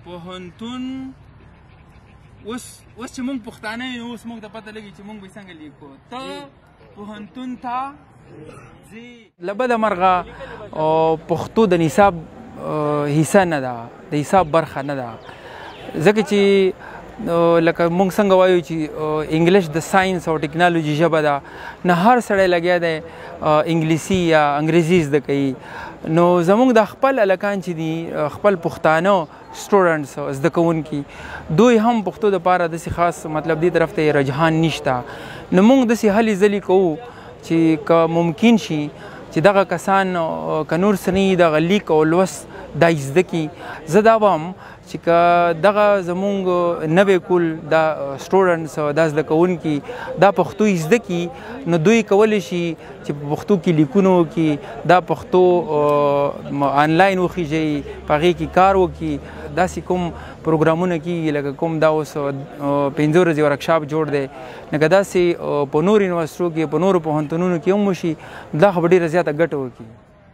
پوهنتون اوس چې موږ پښتانه یو اوس موږ ته پته لګي چې موږ به څنګه لیکو ته پوهنتون ته ځې لبه د مرغه پښتو د نصاب حصه نه ده د حساب برخه نه ده ځکه چې لکه موږ څنګه وایو چې انګلیش د ساینس او ټکنالوژي ژبه ده نه هر سړی لګیا دی انګلیسي یا انګریزي زده کوي نو زموږ د خپل هلکان چې دي خپل پښتانه سټوډنټس زده کوونکي دوی هم پښتو دپاره داسې خاص مطلب دې طرف ته رجحان نشته نو موږ داسې هلې ځلې کوو چې که ممکن شي چې دغه کسان که نور څه نه وي دغه لیک او لوست دا زده کړي زه دا به هم چې که دغه زمونږ نوی کول دا سټوډنټس دا زده کوونکي دا پښتو زده کړي نو دوی کولی شي چې په پښتو کې لیکونه وکړي دا پښتو آنلاین وخیږي په هغې کې کار وکړي داسې کوم پروګرامونه کېږي لکه کوم دا اوس 15 ورځې ورکشاپ جوړ دی لکه داسې په نورو یونیورسټو کې په نورو پوهنتونونو کې هم وشي دا خو به ډېره زیاته ګټه وکړي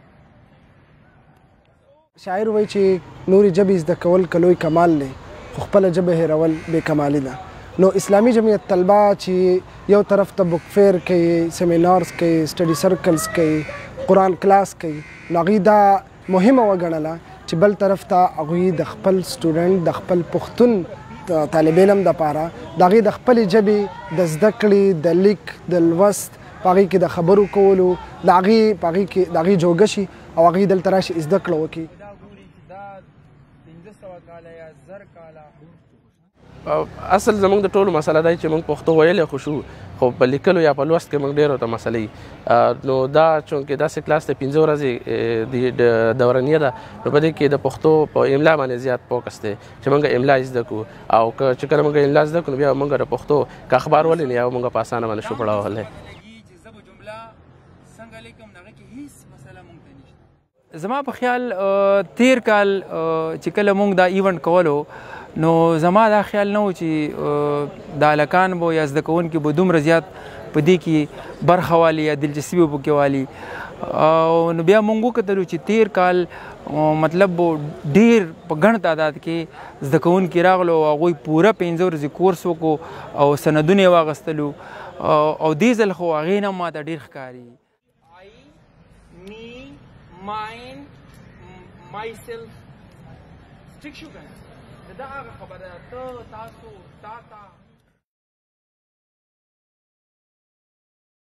شاعر وایي چې نورې ژبې زده کول که لوی کمال دی خو خپله ژبه هېرول بې کمالي ده نو اسلامي جمعیت طلبه چې یو طرف ته بک فیر کوي سیمینارز کوي سټډي سرکلز کوي قرآن کلاس کوي نو هغوی دا مهمه وګڼله چې بل طرف ته هغوی د خپل سټوډنټ د خپل پښتون طالب علم دپاره د هغې د خپلې ژبې د زده کړې د لیک د لوست په هغې کې د خبرو کولو د هغې جوګه شي او هغوی دلته راشي زده کړه وکړي اصل زموږ د ټولو مسله دا چې موږ پښتو ویلی خو شو خو په لیکلو یا په لوست کې موږ ډېرو ته مسلې نو دا چونکې داسې کلاس ته 15 ورځې دورنیه ده نو په دې کې د پښتو په املا باندې زیات فوکس دی چې موږ املا زده کړو او چې کله موږ املا زده کړو بیا موږ د پښتو که اخبار ولولو یا موږ په اسانه باندې شو پړاولی زما په خیال تیر کال چې کله موږ دا ایونټ کولو نو زما دا خیال نه و چې د هلکان به یا زده کوونکي به دومره زیات په دې کې برخه والي یا دلچسپي به پکې والي نو بیا موږ وکتلو چې تیر کال مطلب ډېر په ګڼ تعداد کې زده کوونکي راغلو او هغوی پوره 15 ورځې کورس وکړو او سندونه یې واخیستلو او دې ځل خو هغې نه ماته ډېر ښکاري Mind, myself, ٹھیک شو کنه دا هغه خبره ته تاسو تا